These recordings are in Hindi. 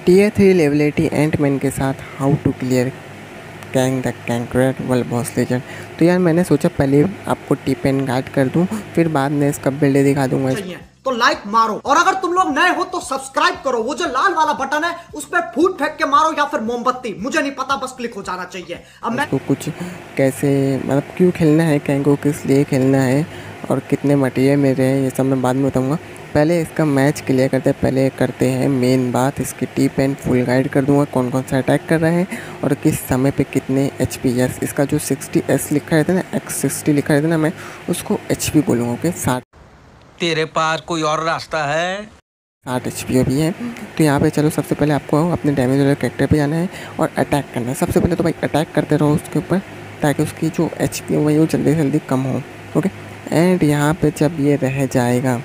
टीयर 3 लेवल 80 एंटमैन के साथ how to clear Kang the conqueror world boss legend. तो यार मैंने सोचा पहले आपको टिप एंड गाइड कर दूं, फिर बाद में इसका बिल्ड दिखा दूंगा। तो लाइक मारो, और अगर तुम लोग नए हो तो सब्सक्राइब करो। वो जो लाल वाला बटन है उस पर फूट फेंक के मारो या फिर मोमबत्ती, मुझे नहीं पता, बस क्लिक हो जाना चाहिए। अब मैं तो कुछ कैसे मतलब क्यों खेलना है कैंग को, किस लिए खेलना है और कितने मटेरियल मिल रहे हैं, ये सब मैं बाद में बताऊंगा। पहले इसका मैच क्लियर करते हैं, पहले करते हैं मेन बात। इसकी टिप एंड फुल गाइड कर दूंगा, कौन कौन सा अटैक कर रहे हैं और किस समय पे कितने HP। यस, इसका जो 60S लिखा रहता है ना, X60 लिखा रहता है ना, मैं उसको HP बोलूँगा। ओके, 60 तेरे पास कोई और रास्ता है? 60 HP भी है। तो यहाँ पे चलो, सबसे पहले आपको अपने डैमेज वाले कैरेक्टर पे जाना है और अटैक करना है। सबसे पहले तो भाई अटैक करते रहो उसके ऊपर, ताकि उसकी जो HP हो वो जल्दी से जल्दी कम हो। ओके, एंड यहाँ पे जब ये रह जाएगा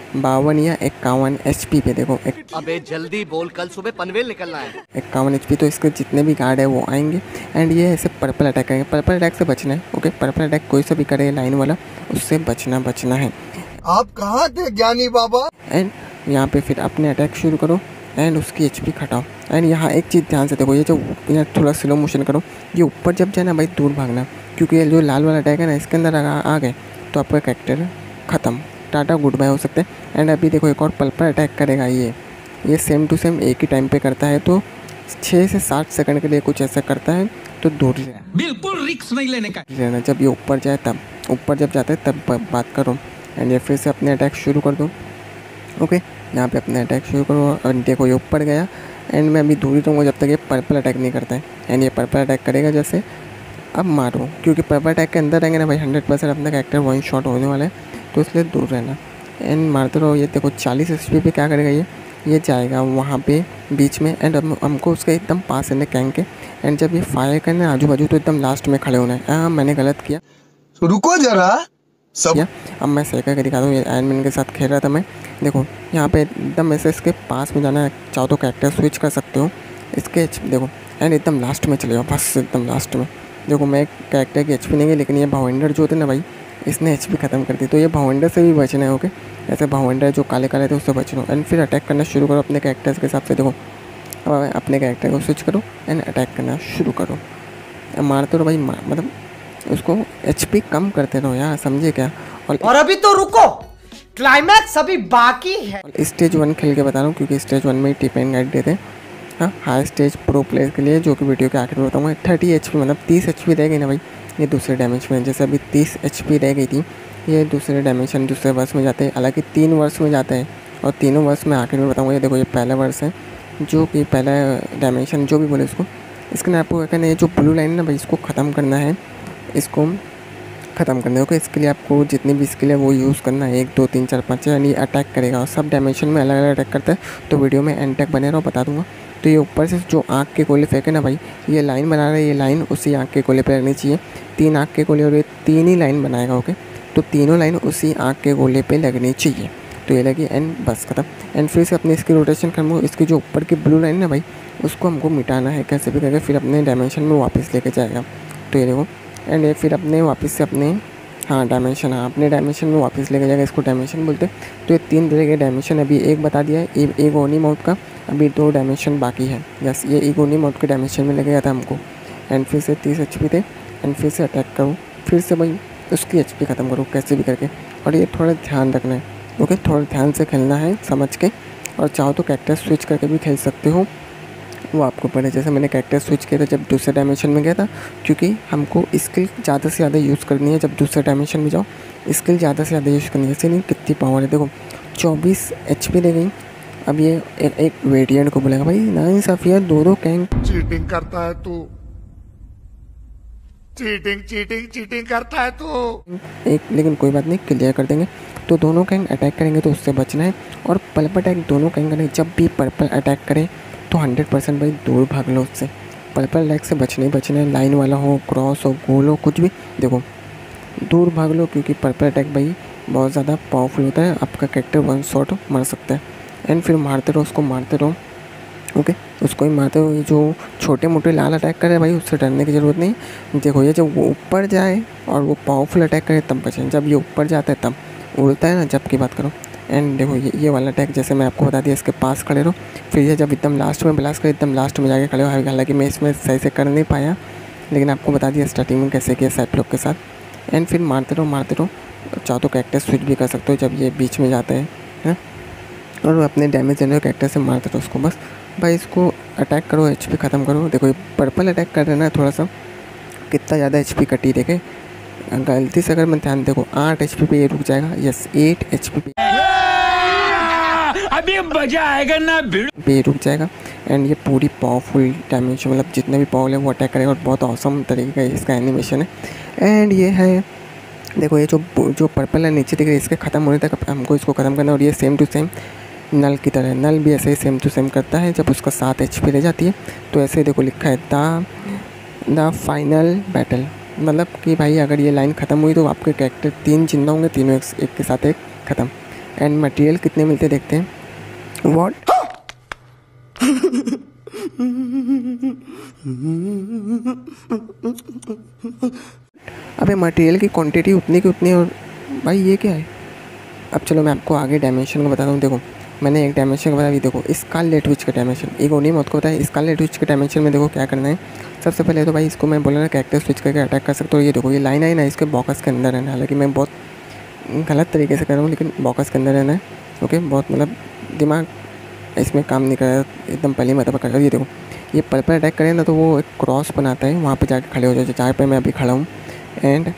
52 या 51 HP पे, देखो अबे जल्दी बोल, कल सुबह पनवेल निकलना है। 51 HP, तो इसके जितने भी गार्ड है वो आएंगे एंड ये ऐसे पर्पल अटैक करेंगे। पर्पल अटैक से बचना है। ओके, पर्पल अटैक कोई सा भी करे लाइन वाला, उससे बचना है। आप कहाँ थे ज्ञानी बाबा? एंड यहाँ पे फिर अपने अटैक शुरू करो एंड उसकी HP घटाओ। एंड यहाँ एक चीज़ ध्यान से देखो, ये जो यहाँ थोड़ा स्लो मोशन करो, ये ऊपर जब जाए ना भाई दूर भागना, क्योंकि ये जो लाल वाला अटैक है ना, इसके अंदर आ गए तो आपका कैरेक्टर ख़त्म, टाटा गुड बाय हो सकते हैं। एंड अभी देखो एक और पर्पल अटैक करेगा, ये सेम टू सेम एक ही टाइम पे करता है, तो 6 से 7 सेकंड के लिए कुछ ऐसा करता है, तो दूर बिल्कुल रिस्क नहीं लेने का रहना। जब ये ऊपर जाए तब, ऊपर जब जाता है तब बात करो। एंड ये फिर से अपने अटैक शुरू कर दो। ओके, यहाँ पे अपने अटैक शुरू करो और देखो ये ऊपर गया एंड मैं अभी दूरी रहूँगा जब तक ये पर्पल अटैक नहीं करता है। एंड ये पर्पल अटैक करेगा जैसे, अब मारो, क्योंकि पर्पल अटैक के अंदर रहेंगे ना भाई 100% अपना कैरेक्टर 1 शॉट होने वाला है, तो इसलिए दूर रहना एंड मारते रहो। ये देखो 40 HP पे क्या करेगा, ये जाएगा वहाँ पे बीच में एंड हमको उसके एकदम पास है कैंग के। एंड जब ये फायर करना है आजू बाजू, तो एकदम लास्ट में खड़े होना है। हाँ, मैंने गलत किया, रुको जरा सब। अब मैं सही करके दिखा दूँ। ये आयरन मैन के साथ खेल रहा था मैं, देखो यहाँ पे एकदम ऐसे इसके पास में जाना है। चाहो तो कैरेक्टर स्विच कर सकते हो, इसके देखो एंड एकदम लास्ट में चले जाओ, बस एकदम लास्ट में। देखो मैं कैरेक्टर की HP नहीं है, लेकिन ये भावेंडर जो होते ना भाई, इसने HP ख़त्म कर दी, तो ये भावेंडर से भी बचना है। ओके, ऐसे भावेंडर जो काले काले थे उससे बचना। एंड फिर अटैक करना शुरू करो अपने कैरेक्टर्स के हिसाब से। देखो अब अपने कैरेक्टर को स्विच करो एंड अटैक करना शुरू करो। मारते रहो भाई, मतलब उसको HP कम करते रहो यार, समझे क्या। और अभी तो रुको, क्लाइमैक्स अभी बाकी है। स्टेज 1 खेल के बता रहा हूँ, क्योंकि स्टेज 1 में ही टिप एंड गाइड देते हैं। हाँ, हाई स्टेज प्रो प्लेयर के लिए, जो कि वीडियो के आखिर में बताऊँगा। 30 HP मतलब 30 HP रह गई ना भाई, ये दूसरे डायमेंशन में। जैसे अभी 30 HP रह गई थी, ये दूसरे डायमेंशन दूसरे वर्ष में जाते हैं। हालांकि 3 वर्ष में जाते हैं और तीनों वर्ष में आखिर में बताऊँगा। ये देखो ये पहला वर्ष है, जो कि पहला डायमेंशन जो भी बोले उसको। इसके लिए आपको क्या करना है, ये जो ब्लू लाइन है ना भाई, इसको ख़त्म करना है, इसको ख़त्म करने को। इसके लिए आपको जितनी भी स्किल है वो यूज़ करना है, 1 2 3 4 5, यानी अटैक करेगा और सब डायमेंशन में अलग अलग अटैक करता है। तो वीडियो में एंड तक बने रहो, बता दूंगा। तो ये ऊपर से जो आँख के गोले फेंके ना भाई, ये लाइन बना रहा है, ये लाइन उसी आँख के गोले पे लगनी चाहिए। 3 आँख के गोले और ये 3 ही लाइन बनाएगा। ओके, तो तीनों लाइन उसी आँख के गोले पे लगनी चाहिए। तो ये लगी एंड बस खत्म। एंड फिर से अपने इसकी रोटेशन करना, इसकी जो ऊपर की ब्लू लाइन है भाई, उसको हमको मिटाना है कैसे भी करके, फिर अपने डायमेंशन में वापस लेके जाएगा। तो ये देखो एंड ये फिर अपने वापस से अपने डायमेंशन, अपने डायमेंशन में वापस लेके जाएगा, इसको डायमेंशन बोलते हैं। तो ये 3 तरह के डायमेंशन अभी एक बता दिया है, एक ओनी मोड का, अभी 2 डायमेंशन बाकी है। यस, ये एक ओनी मोड के डायमेंशन में लेके गया था हमको। एंड फिर से 30 HP थे एंड फिर से अटैक करो, फिर से भाई उसकी HP ख़त्म करो कैसे भी करके। और ये थोड़ा ध्यान रखना है। ओके, थोड़ा ध्यान से खेलना है समझ के, और चाहो तो कैरेक्टर स्विच करके भी खेल सकते हो, वो आपको पड़े। जैसे मैंने कैरेक्टर स्विच किया था जब दूसरे डायमेंशन में गया था, क्योंकि हमको स्किल ज़्यादा से ज़्यादा यूज़ करनी है। जब दूसरे डायमेंशन में जाओ स्किल ज़्यादा से ज़्यादा यूज़ करनी है। जैसे नहीं कितनी पावर है, देखो 24 HP रह गई। अब ये एक वेरिएंट को बोलेगा भाई ना सफिया 2 कैंग चीटिंग करता है तू, चीटिंग करता है तू। एक, लेकिन कोई बात नहीं, क्लियर कर देंगे। तो दोनों कैंग अटैक करेंगे तो उससे बचना है। और पर्पल अटैक दोनों कैंग करेंगे, जब भी पर्पल अटैक करे तो 100% भाई दूर भाग लो उससे। पर्पल अटैक से बचना ही बचना है, लाइन वाला हो, क्रॉस हो, गोल हो, कुछ भी, देखो दूर भाग लो, क्योंकि पर्पल अटैक भाई बहुत ज़्यादा पावरफुल होता है। आपका कैरेक्टर 1 शॉट मर सकता है। एंड फिर मारते रहो, उसको मारते रहो। ओके, उसको ही मारते हो। ये जो छोटे मोटे लाल अटैक करे भाई, उससे डरने की ज़रूरत नहीं। देखो ये जब वो ऊपर जाए और वो पावरफुल अटैक करे तब बचें, जब ये ऊपर जाता है तब, उड़ता है ना जब की बात करो, एंड देखो ये वाला अटैक जैसे मैं आपको बता दिया, इसके पास खड़े रहो, फिर ये जब एकदम लास्ट में ब्लास्ट करे एकदम लास्ट में जाके खड़े हो। हालांकि मैं इसमें सही से कर नहीं पाया, लेकिन आपको बता दिया स्टार्टिंग में कैसे किया साइक्लोप के साथ। एंड फिर मारते रहो, चाहो तो कैरेक्टर स्विच भी कर सकते हो जब ये बीच में जाते हैं, और अपने डैमेज देने कैरेक्टर से मारते रहो उसको। बस भाई इसको अटैक करो, HP ख़त्म करो। देखो ये पर्पल अटैक कर रहे ना, थोड़ा सा कितना ज़्यादा HP कटी देखे, गलती से अगर मैं ध्यान देखो 8 HP पे ये रुक जाएगा। यस 8 HP पे अभी मजा आएगा ना ये रुक जाएगा। एंड ये पूरी पावरफुल डैमेज, मतलब जितने भी पावर है वो अटैक करेगा, और बहुत औसम तरीके का इसका एनिमेशन है। एंड ये है देखो, ये जो पर्पल है नीचे दिख रही है, इसके ख़त्म होने तक हमको इसको ख़त्म करना है। और ये सेम टू सेम नल की तरह, नल भी ऐसे ही सेम टू सेम करता है। जब उसका 7 HP रह जाती है तो ऐसे देखो लिखा है द फाइनल बैटल, मतलब कि भाई अगर ये लाइन ख़त्म हुई तो आपके कैरेक्टर 3 जिंदा होंगे, तीनों एक के साथ एक ख़त्म। एंड मटेरियल कितने मिलते देखते हैं। व्हाट अबे मटेरियल की क्वांटिटी उतनी की उतनी, और भाई ये क्या है। अब चलो मैं आपको आगे डायमेंशन का बताता हूँ। देखो मैंने एक डायमेंशन का बताया, देखो स्कारलेट विच का डायमेंशन, एक ओनी मौत को बताया। स्कारलेट विच के डायमेंशन में देखो क्या करना है। सबसे पहले तो भाई इसको मैं बोला ना कैरेक्टर स्विच करके अटैक कर सकते हो। ये देखो ये लाइन आई ना, इसके बॉक्स के अंदर रहना है। हालांकि मैं बहुत गलत तरीके से कर रहा हूँ, लेकिन बॉक्स के अंदर रहना है। ओके, बहुत मतलब दिमाग इसमें काम नहीं कर रहा, एकदम पहली मतलब कर रहा है। ये देखो ये पर्पल अटैक करें ना तो वो एक क्रॉस बनाता है, वहाँ पे जाके खड़े हो जाए जहाँ पे मैं अभी खड़ा हूँ। एंड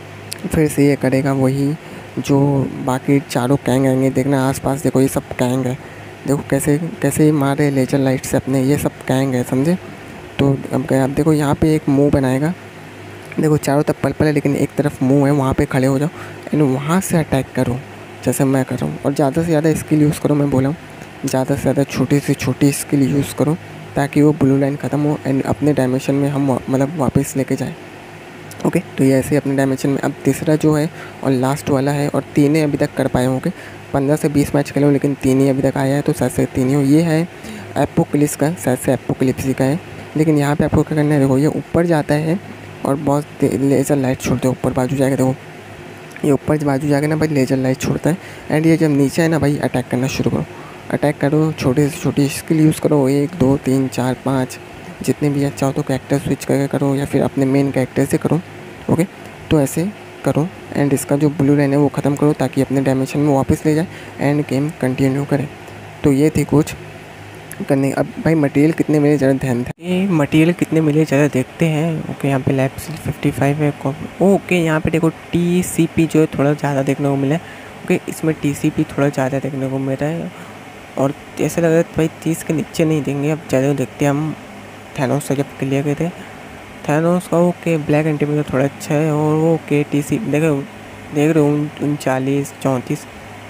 फिर से ये करेगा वही जो बाकी चारों कैंग आएंगे। देखना आसपास, देखो ये सब कैंग है, देखो कैसे कैसे मार रहे लेजर लाइट से अपने, ये सब कैंग है समझे। तो अब देखो यहाँ पे एक मुंह बनाएगा, देखो चारों तरफ पर्पल है लेकिन एक तरफ मुंह है, वहाँ पे खड़े हो जाओ एंड वहाँ से अटैक करो जैसे मैं कर रहा हूँ। और ज़्यादा से ज़्यादा स्किल यूज़ करो, मैं बोला हूँ ज़्यादा से ज़्यादा छोटी से छोटी स्किल यूज़ करो ताकि वो ब्लू लाइन ख़त्म हो एंड अपने डायमेंशन में हम मतलब वापस लेके जाएँ। ओके, तो ये ऐसे अपने डायमेंशन में। अब तीसरा जो है और लास्ट वाला है, और 3 ही अभी तक कर पाए होंगे। 15 से 20 मैच खेले हूँ लेकिन 3 ही अभी तक आया है, तो शायद से 3 ही हो। ये है एपोक्लिप्स का, शायद से एपोक्लिप्स का है। लेकिन यहाँ पे आपको क्या करना है, देखो ये ऊपर जाता है और बहुत लेज़र लाइट छोड़ते हैं, ऊपर बाजू जाके देखो ये ऊपर बाजू जाके ना भाई लेज़र लाइट छोड़ता है। एंड ये जब नीचे है ना भाई अटैक करना शुरू करो, अटैक करो, छोटे से छोटी स्किल यूज़ करो, 1 2 3 4 5 जितने भी अच्छा हो तो कैरेक्टर स्विच करके करो या फिर अपने मेन कैरेक्टर से करो। ओके, तो ऐसे करो एंड इसका जो ब्लू लाइन है वो ख़त्म करो ताकि अपने डायमेंशन में वापस ले जाए एंड गेम कंटिन्यू करें। तो ये थी कुछ करने। अब भाई मटेरियल कितने मिले ज़रा ध्यान था, ये मटेरियल कितने मिले ज़रा देखते हैं। ओके, यहाँ पे लैब 55 है। ओके, यहाँ पे देखो TCP जो है थोड़ा ज़्यादा देखने को मिला है। ओके, इसमें TCP थोड़ा ज़्यादा देखने को मिल रहा है, और ऐसा लग रहा है भाई 30 के नीचे नहीं देंगे। अब ज़्यादा देखते हैं हम। थैनोस से जब क्लियर किए थे थैनोस का, ओके ब्लैक एंटीमी का थोड़ा अच्छा है। और ओके TCP देख रहे हो 39 34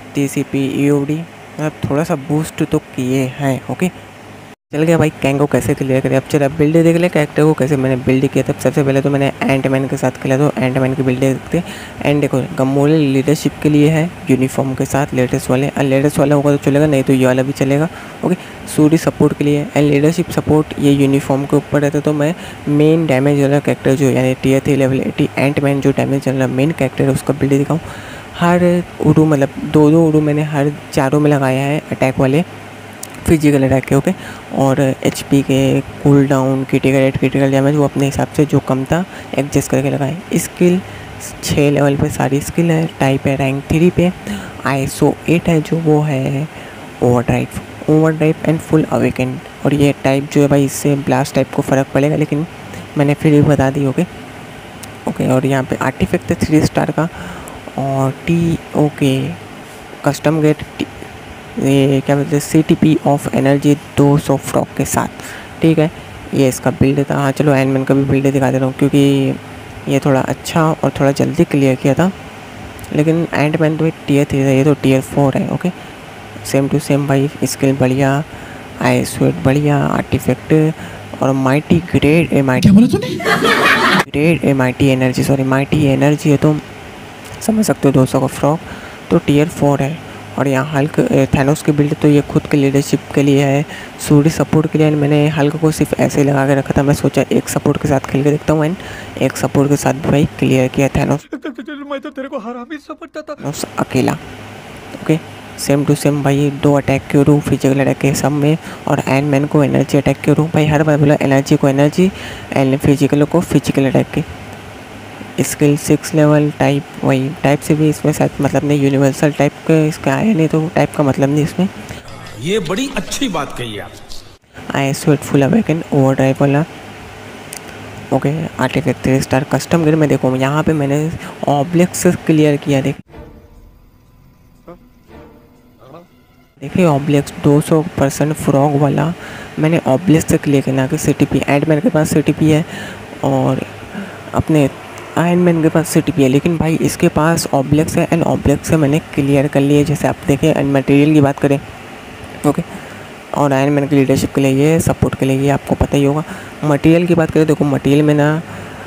TCP EOD अब थोड़ा सा बूस्ट तो किए हैं। ओके, चल गया भाई कैंग को कैसे क्लियर करें। अब चलो बिल्ड देख ले कैरेक्टर को कैसे मैंने बिल्ड किया था। सबसे पहले तो मैंने एंटमैन के साथ खेला, तो एंटमैन की बिल्ड देखते हैं। एंड देखो गमोले लीडरशिप के लिए है यूनिफॉर्म के साथ लेटेस्ट वाले, लेटेस्ट वाला होगा तो चलेगा, नहीं तो ये वाला भी चलेगा। ओके, सूरी सपोर्ट के लिए एंड लीडरशिप सपोर्ट ये यूनिफॉर्म के ऊपर रहता है। तो मैं मेन डैमेज वाला कैरेक्टर जो यानी Tier 3 लेवल 80 एंटमैन जो डैमेज वाला मेन कैरेक्टर है उसका बिल्ड दिखाऊँ। हर उड़ू मतलब 2 उड़ू मैंने हर चारों में लगाया है अटैक वाले, फिजिकल अटैक के। ओके, और HP के कूल डाउन क्रिटिकल डैमेज वो अपने हिसाब से जो कम था एडजस्ट करके लगाए। स्किल 6 लेवल पे सारी स्किल है। टाइप है रैंक 3 पे। ISO 8 है जो वो है ओवरड्राइव एंड फुल अवेकेंड। और ये टाइप जो है भाई इससे ब्लास्ट टाइप को फ़र्क पड़ेगा, लेकिन मैंने फिर भी बता दी। ओके, और यहाँ पे आर्टिफैक्ट है 3 स्टार का। और ओके कस्टम गेट ये क्या बोलते हैं CTP ऑफ एनर्जी 200 फ्रॉक के साथ। ठीक है, ये इसका बिल्ड था। हाँ चलो एंटमैन का भी बिल्ड दिखा देता हूँ क्योंकि ये थोड़ा अच्छा और थोड़ा जल्दी क्लियर किया था। लेकिन एंटमैन तो Tier 3 था, ये तो Tier 4 है। ओके, सेम टू सेम भाई, स्किल बढ़िया, ISO बढ़िया, आर्टिफैक्ट और माइटी ग्रेड माइटी एनर्जी है तो समझ सकते हो 200 का फ्रॉक तो Tier 4 है। और यहाँ हल्क थैनोस की बिल्ड तो ये खुद के लीडरशिप के लिए है, सूरी सपोर्ट के लिए। मैंने हल्क को सिर्फ ऐसे ही लगा के रखा था, मैं सोचा एक सपोर्ट के साथ खेल के देखता हूँ एंड एक सपोर्ट के साथ भाई क्लियर किया थैनोस। मैं तो तेरे को हरामी समझता था अकेला। ओके, सेम टू सेम भाई 2 अटैक करूँ फिजिकल अटैक के सब में, और आयरन मैन को एनर्जी अटैक करूँ भाई, हर बार बोला एनर्जी को एनर्जी एंड फिजिकल को फिजिकल अटैक के। स्किल 6 लेवल टाइप, वही टाइप से भी इसमें शायद मतलब नहीं, यूनिवर्सल टाइप के इसका आया नहीं तो टाइप का मतलब नहीं इसमें। ये बड़ी अच्छी बात कही आप। I sweat full awaken overdrive वाला। Okay artifact 3 star custom gear में देखो यहाँ पे मैंने ऑब्जेक्ट्स क्लियर किया। देखिए ऑब्जेक्ट्स 200% फ्रॉग वाला मैंने ऑब्जेक्ट से क्लियर करना कि CTP एंटमैन के पास CTP है और अपने आयरन मैन के पास CTP है, लेकिन भाई इसके पास ऑब्जेक्ट्स है एंड ऑब्जेक्ट से मैंने क्लियर कर लिए। जैसे आप देखें एंड मटेरियल की बात करें ओके, और आयरन मैन की लीडरशिप के लिए ये, सपोर्ट के लिए ये, आपको पता ही होगा। मटेरियल की बात करें देखो मटेरियल में ना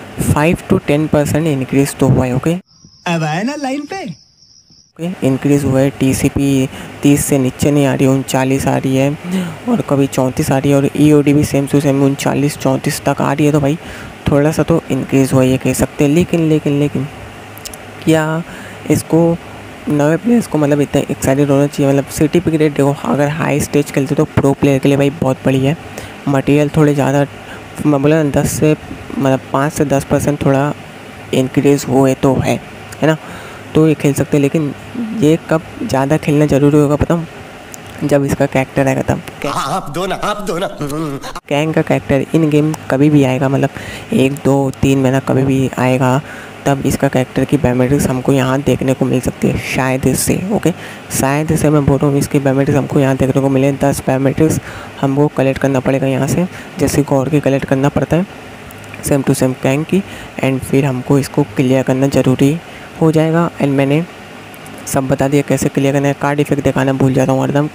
5 to 10% इंक्रीज तो हुआ है। ओके अब आए ना लाइन पे। इंक्रीज़ हुआ है। TCP 30 से नीचे नहीं आ रही, 39 आ रही है और कभी 34 आ रही है, और EOD भी सेम टू सेम 39-34 तक आ रही है। तो भाई थोड़ा सा तो इंक्रीज़ हुआ ये कह सकते हैं, लेकिन क्या इसको नए प्लेयर्स को मतलब इतना एक्साइटेड होना चाहिए। मतलब CTP की रेट देखो, अगर हाई स्टेज खेलते तो प्रो प्लेयर के लिए भाई बहुत बड़ी है। मटेरियल थोड़े ज़्यादा मैं बोला 10 से मतलब 5 से 10% थोड़ा इंक्रीज़ हुए तो है ना, तो ये खेल सकते हैं। लेकिन ये कब ज़्यादा खेलना ज़रूरी होगा पता हूँ, जब इसका कैरेक्टर आएगा तब। आप दो ना कैंग का कैरेक्टर इन गेम कभी भी आएगा, मतलब 1, 2, 3 महीना कभी भी आएगा, तब इसका कैरेक्टर की बायोमेट्रिक्स हमको यहाँ देखने को मिल सकती है शायद इससे। ओके शायद इससे मैं बोल रहा हूँ, इसकी बायोमेट्रिक्स हमको यहाँ देखने को मिले। 10 बायोमेट्रिक्स हमको कलेक्ट करना पड़ेगा यहाँ से, जैसे गॉड की कलेक्ट करना पड़ता है सेम टू सेम कैंग की, एंड फिर हमको इसको क्लियर करना ज़रूरी हो जाएगा। एंड मैंने सब बता दिया कैसे क्लियर करना है। कार्ड इफेक्ट दिखाना भूल जाता हूँ हरदम,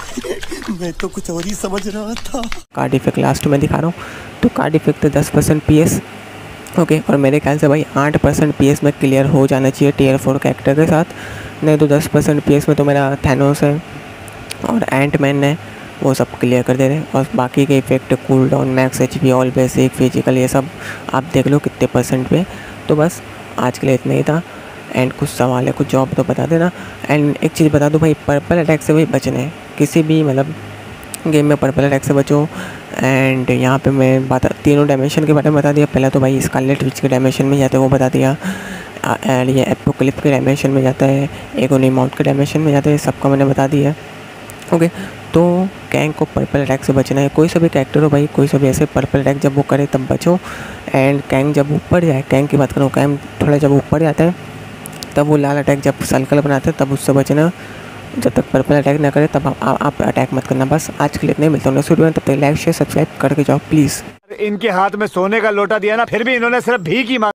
मैं तो कुछ और ही समझ रहा था। कार्ड इफेक्ट लास्ट में दिखा रहा हूँ। तो कार्ड इफेक्ट 10% PS ओके, और मेरे ख्याल से भाई 8% PS में क्लियर हो जाना चाहिए Tier 4 कैरेक्टर के साथ, नहीं तो 10% PS में तो मेरा थैनोस है और एंट मैन है, वो सब क्लियर कर दे रहे हैं। और बाकी के effect cool down, max HP, all basic, physical, ये सब आप देख लो कितने % पे। तो बस आज के लिए इतना ही था। एंड कुछ सवाल है, कुछ जॉब तो बता देना। एंड एक चीज़ बता दो भाई, पर्पल अटैक से भाई बचना है किसी भी मतलब गेम में, पर्पल अटैक से बचो। एंड यहाँ पे मैं तीनों डायमेंशन के बारे में बता दिया। पहला तो भाई स्कारलेट विच के डायमेंशन में जाते हैं वो बता दिया, एंड ये एपोकलिप्स के डायमेंशन में जाता है, एगोनी माउंट के डायमेंशन में जाता है, सबका मैंने बता दिया। ओके तो कैंग को पर्पल अटैक से बचना है। कोई सा भी कैरेक्टर हो भाई, कोई सा भी ऐसे पर्पल अटैक जब वो करे तब बचो। एंड कैंग जब ऊपर जाए, कैंग की बात करूँ, कैंग थोड़ा जब ऊपर जाता है तब वो लाल अटैक जब सर्कल बनाते हैं तब उससे बचना। जब तक पर्पल अटैक ना करे तब आप अटैक मत करना। बस आज के लिए इतने, मिलता हूँ नेक्स्ट वीडियो में, तब तक लाइक शेयर सब्सक्राइब करके जाओ प्लीज़। इनके हाथ में सोने का लोटा दिया ना, फिर भी इन्होंने सिर्फ भीख ही मांगी।